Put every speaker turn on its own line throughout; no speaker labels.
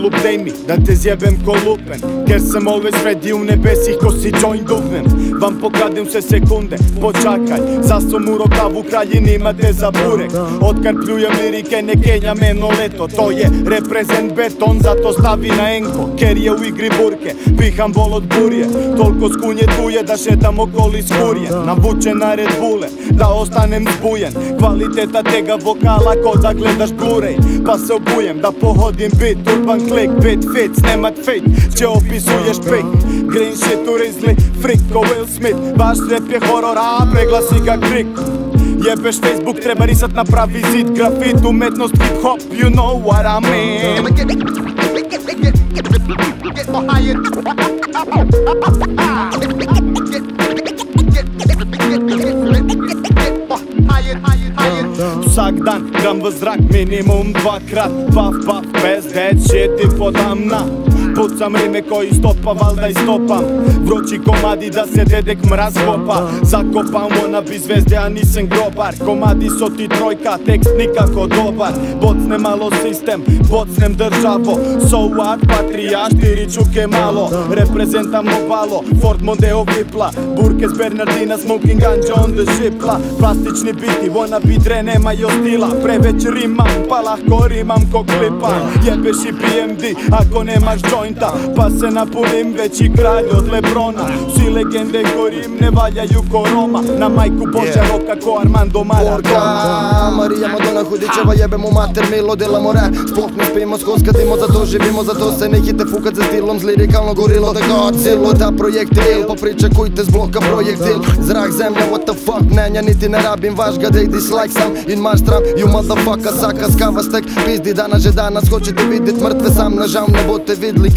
lup dej mi, da te zjebem ko lupen. Ker sam always ready u nebesih ko si join duvnem. Vam pokradim sve sekunde, počakaj. Zasom u rokavu kraljini imate za burek. Otkar pljujem lirike ne kenja meno leto. To je reprezent beton, zato stavi na enko. Ker je u igri burke, piham bol od burje. Toliko skunje tuje da šetam okoli skurje. Navučen na Red Bulle, da ostanem zbujen. Kvaliteta tega vokala ko da gledaš Blu-ray. Pa se obujem da pohodim bit, urban klik, bit fit, snemat fake. Če opisuješ pik, green shit u rizli, freak ko Will Smith. Vaš rap je horor, a preglasi ga krik. Jebeš Facebook, treba risat na pravi zid. Grafit, umetnost, hip hop, you know what I mean. Vsak dan gram v zrak minimum dvakrat. Paf, paf, bez dead shit i podam na. Pucam rime koji stopa, valda i stopam. Vrući komadi da se dedek mraz kopa. Zakopam wannabe zvezde, a nisam grobar. Komadi so ti trojka, tekst nikako dobar. Bocnem malo sistem, bocnem državo. So what, patrija, štiri čuke malo. Reprezentam obalo, Ford Mondeo Vipla. Burke s Bernardina, smoking ganja on the shipla. Plastični biti, wannabe dre nemaju stila. Preveć rimam, pa lahko rimam ko klipa. Jebeš i BMD, ako nemaš joint. Pa se napunim veći kralj od Lebrona. Svi legende ko Rim ne valjaju ko Roma. Na majku Božja roka ko Armando Maradona.
Marija Madonna Hudićeva jebemo mater, milo delamo rap. Sport ne spimo, skoskadimo, zato živimo. Zato se nehite fukat za stilom, z lirikalno gorilo da Godzilla. Ta projektil, pa pričakujte z bloka projektil. Zrak, zemlja, what the fuck, nenja niti ne rabim vaš ga, dej dislike sam in marš tram. You motherfucker, saka skava stek, pizdi danas že danas. Hoćete vidit mrtve, sam nažal ne bote vidli.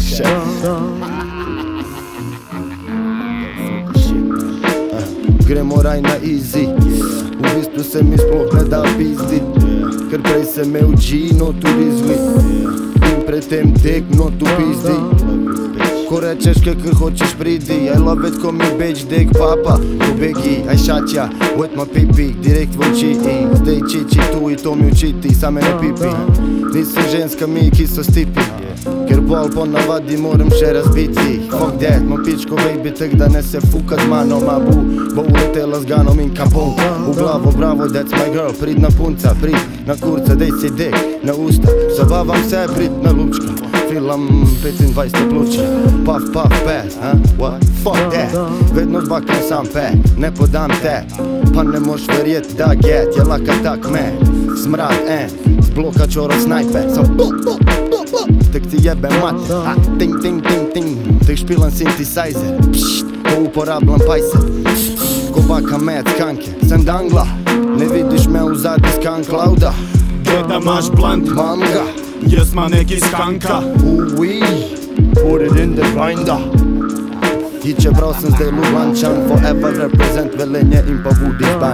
Gremo raj na easy, u bistvu se mi sploh ne da pizdit. Ker prej se me uči, no tu rizli. In predtem tek, no tu pizdi. Ko rečeš kakr hoćeš pridi, I love it ko mi bitch dick papa. Ko begi, aj šaća, wet ma pipi, direkt v oči. Zdaj čiči tu i to mi učiti, same ne pipi. Nisam ženska mi kiso stipi. Ker bol ponavadi moram še razbiti. Fuck that, ma pičko baby, tak da ne se fuka z mano. Ma bo uletela z ganom in kampom. U glavo bravo, that's my girl, pridna punca, prid na kurca, dej si dek na usta. Zabavam se, pridna lučka. Filam 25 pluća. Puff, puff, pass, what? Fuck that. Vedno zbakam sam pack, ne podam te. Pa ne moš verjet da get, je laka tak me. Smrad, z bloka čoro snajper. Sam tak ti jebe mate, ting, ting, ting, ting. Tak špilan synthesizer, pšt, ko uporabljam pajse. Ko baka med skanke, sem dangla. Ne vidiš me u zadi skan clouda.
Deda maš blunt,
manga.
Jesma neki skanka.
Uwi, put it in the grinder. I čeprav sem zdaj Ljubljančan, forever represent Velenje in pa Vudi z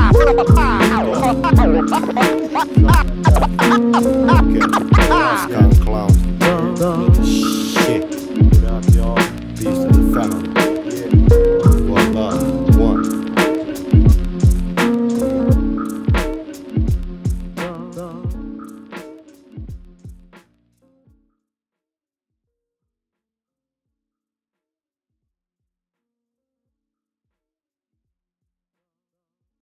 Banjsan.